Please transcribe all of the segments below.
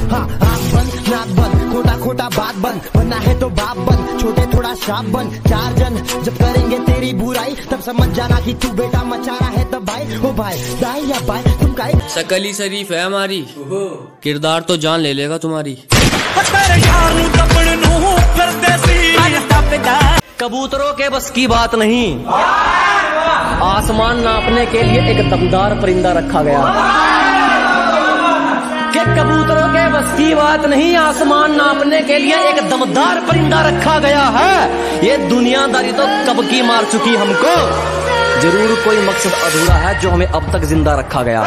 हाँ आँख बंद नाक बंद खोटा खोटा बात बंद बनना है तो बाप बंद छोटे थोड़ा शाप बन 4 जन जब करेंगे तेरी बुराई तब समझ जाना कि तू बेटा मचा रहा है तब भाई ओ भाई दाई या भाई तुम का शकल शरीफ है हमारी किरदार तो जान ले लेगा तुम्हारी। कबूतरों के बस की बात नहीं आसमान नापने के लिए एक दमदार परिंदा रखा गया कि कबूतरों के बस की बात नहीं आसमान नापने के लिए एक दमदार परिंदा रखा गया है। ये दुनियादारी तो कब की मार चुकी हमको जरूर कोई मकसद अधूरा है जो हमें अब तक जिंदा रखा गया।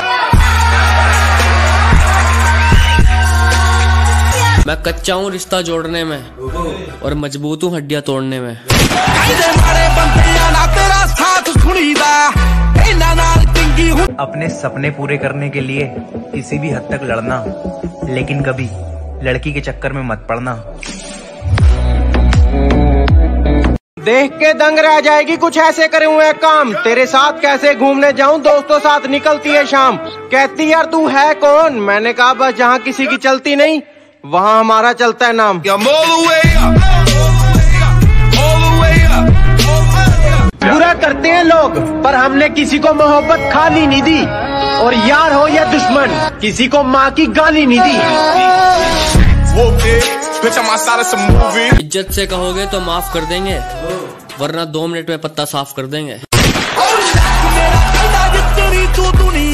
मैं कच्चा हूँ रिश्ता जोड़ने में और मजबूत हूँ हड्डियां तोड़ने में। अपने सपने पूरे करने के लिए किसी भी हद तक लड़ना लेकिन कभी लड़की के चक्कर में मत पड़ना। देख के दंग रह जाएगी कुछ ऐसे करे हुए काम तेरे साथ कैसे घूमने जाऊं दोस्तों साथ निकलती है शाम कहती यार तू है कौन मैंने कहा बस जहाँ किसी की चलती नहीं वहाँ हमारा चलता है नाम। बुरा करते हैं लोग पर हमने किसी को मोहब्बत खाली नहीं दी और यार हो या दुश्मन किसी को माँ की गाली नहीं दी। इज्जत से कहोगे तो माफ कर देंगे वरना 2 मिनट में पत्ता साफ कर देंगे।